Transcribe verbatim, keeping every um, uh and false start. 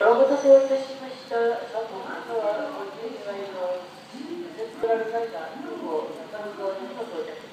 お待たせをいたしました。佐藤川ごじゅうにまいのセントラルライナー空港中野島に到着。